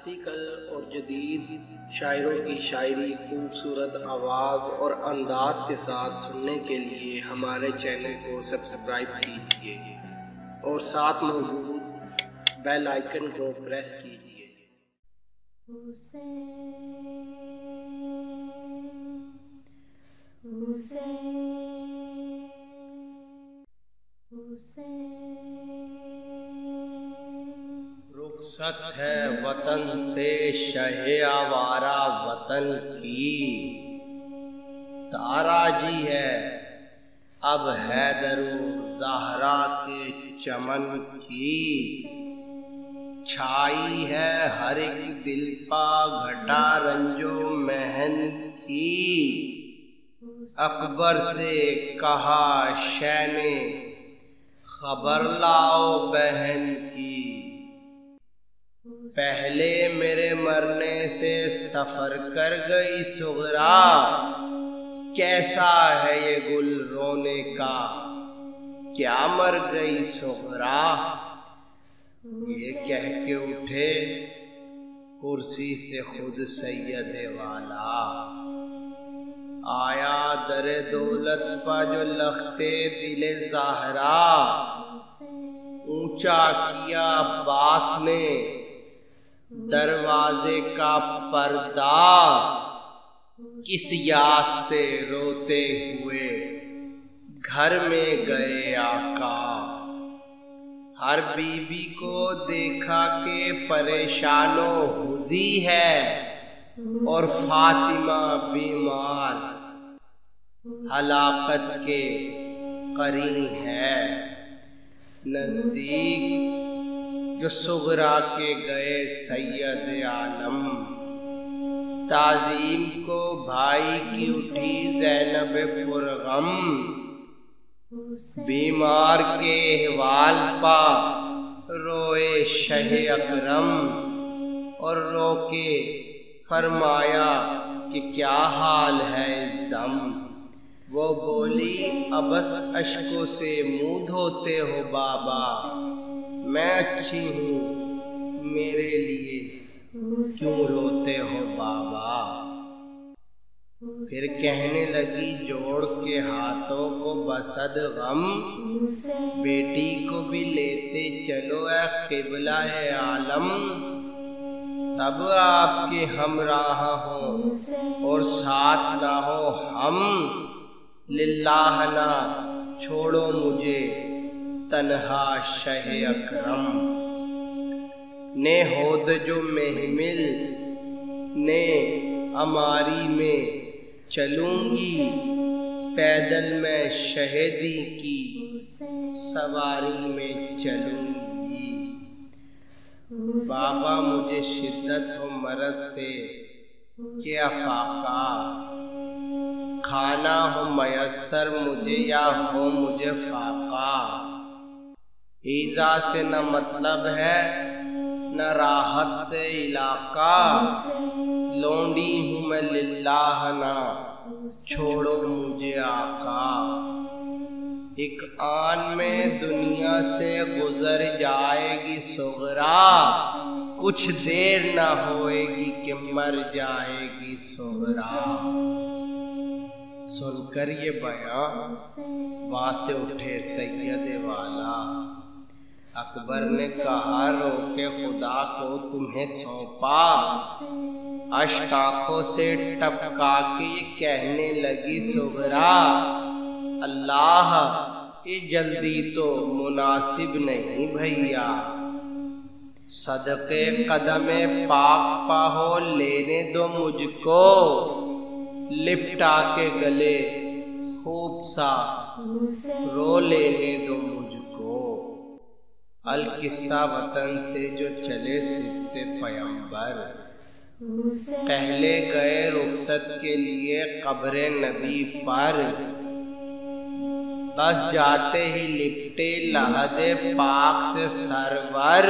Classical اور جدید شاعروں کی شاعری خوبصورت آواز اور انداز کے ساتھ سننے کے لیے ہمارے چینل کو سبسکرائب کیجیے اور ساتھ موجود بیل آئیکن کو پریس کیجیے۔ رخصت ہے وطن سے شہ آوارہ وطن کی، تارا جی ہے اب حیدر و زہرا کے چمن کی، چھائی ہے ہر ایک دل پا گھٹا رنج و محن کی، اکبر سے کہا شہ نے خبر لاؤ بہن کی، پہلے میرے مرنے سے سفر کر گئی صغرا، کیسا ہے یہ گل رونے کا کیا مر گئی صغرا، یہ کہہ کے اٹھے کرسی سے خود سید والا، آیا در دولت پا جو لختے دل زہرا، اونچا کیا عباس نے دروازے کا پردہ، کس یاس سے روتے ہوئے گھر میں گئے آقا، ہر بیوی کو دیکھا کہ پریشان و حزی ہے اور فاطمہ بیمار ہلاکت کے قرین ہے، نزدیک جو صغرا کے گئے سید عالم، تعظیم کو بھائی کی اٹھی زینب پرغم، بیمار کے احوال پا روئے شہ اکرم، اور رو کے فرمایا کہ کیا حال ہے اس دم، وہ بولی ابس اشکوں سے منہ دھوتے ہو بابا، میں اچھی ہوں میرے لیے کیوں روتے ہو بابا، پھر کہنے لگی جوڑ کے ہاتھوں کو بصد غم، بیٹی کو بھی لیتے چلو اے قبلہ عالم، تب آپ کے ہمراہ ہوں اور ساتھ نہ ہو ہم، للہ نہ چھوڑو مجھے تنہا شہ اکرم، نے ہود جو محمل نے ہماری میں چلوں گی، پیدل میں شہیدی کی سواری میں چلوں گی، بابا مجھے شدت ہو مرض سے کیا فاقہ، کھانا ہو میسر مجھے یا ہو مجھے فاقہ، ایذا سے نہ مطلب ہے نہ راحت سے علاقہ، لونڈی ہوں میں للہ نہ چھوڑو مجھے آقا، ایک آن میں دنیا سے گزر جائے گی صغرا، کچھ دیر نہ ہوئے گی کہ مر جائے گی صغرا، سن کر یہ بیان وہاں سے اٹھے سید والا، اکبر نے کہا رو کے خدا کو تمہیں سونپا، اشک آنکھوں سے ٹپکا کے یہ کہنے لگی صغرا، اللہ یہ جلدی تو مناسب نہیں بھیا، صدقے قدم پاک پاہو لینے دو مجھ کو، لپٹا کے گلے خوب سا رو لینے دو مجھ کو، القصہ وطن سے جو چلے سبت پیمبر، پہلے گئے رخصت کے لیے قبر نبی پر، بس جاتے ہی لپٹے لحد پاک سے سرور،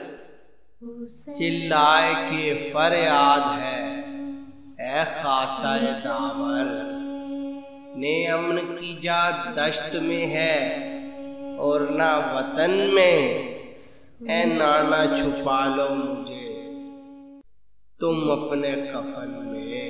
چلائے کہ فریاد ہے اے خاصہ داور، نے امن کی جا دشت میں ہے اور نہ وطن میں، اے نانا چھپا لو مجھے تم اپنے کفن میں۔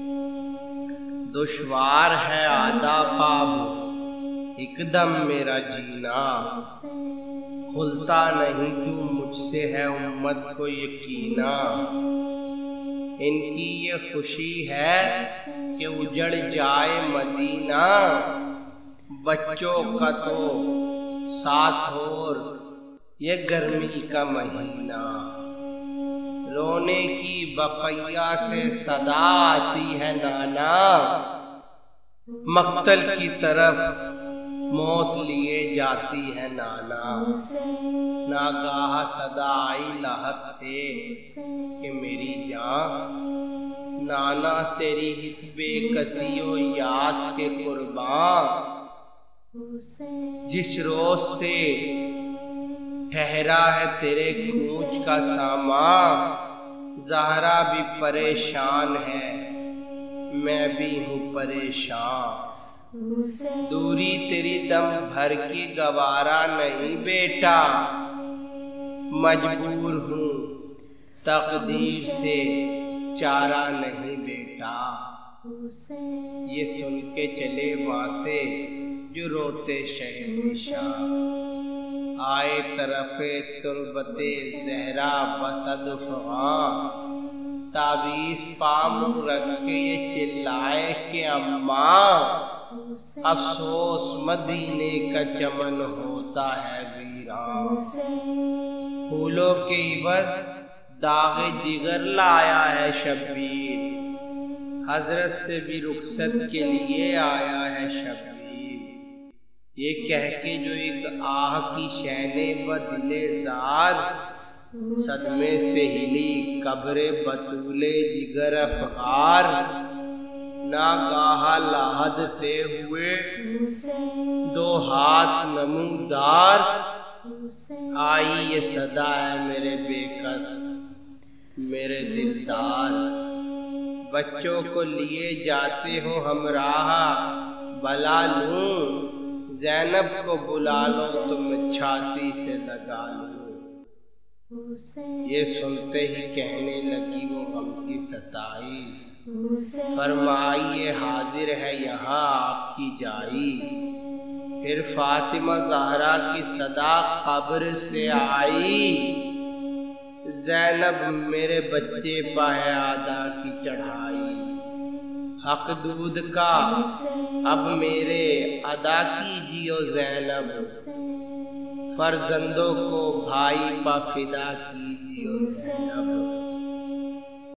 دشوار ہے آدھا پاب ایک دم میرا جینا، کھلتا نہیں کیوں مجھ سے ہے امت کو یقینا۔ ان کی یہ خوشی ہے کہ اجڑ جائے مدینہ، بچوں کا تو ساتھ اور یہ گرمی کا مہینہ۔ رونے کی بقیہ سے صدا آتی ہے نانا، مقتل کی طرف موت لیے جاتی ہے نانا۔ ناگاہ صدا آئی لاحت سے کہ میری جان، نانا تیری اس بے کسی و یاس کے قربان، جس روز سے ٹھہرا ہے تیرے کوچ کا سامان، زہرا بھی پریشان ہے میں بھی ہوں پریشان۔ دوری تیری دم بھر کی گوارا نہیں بیٹا، مجبور ہوں تقدیر سے چارہ نہیں بیٹا۔ یہ سن کے چلے وہاں سے جو روتے شہنشاہ، آئے طرف تربت زہرا بسد فغاں، تعویذ پام رکھ کے یہ چلائے کہ اماں، افسوس مدینے کا چمن ہوتا ہے ویران۔ پھولوں کے عوض داغ جگر لایا ہے شبیر، حضرت سے بھی رخصت کے لیے آیا ہے شبیر۔ یہ کہہ کے جو ایک آہ کی شینے بدلے زار، صدمے سے ہلی قبر بطول جگر افغار۔ ناگاہ لاحد سے ہوئے دو ہاتھ نمودار، آئی یہ صدا ہے میرے بے کس میرے دلدار۔ بچوں کو لیے جاتے ہو ہمراہ بلا لوں، زینب کو بلا لو تم چھاتی سے لگا لوں۔ یہ سنتے ہی کہنے لگی وہ غم کی ستائی، فرمائیے حاضر ہے یہاں آپ کی جائی۔ پھر فاطمہ زہرا کی صدا قبر سے آئی، زینب میرے بچے پہ ہے ادا کی چڑھائی۔ حق دودھ کا اب میرے ادا کیجیو زینب، فرزندوں کو بھائی پہ فدا کیجیو زینب۔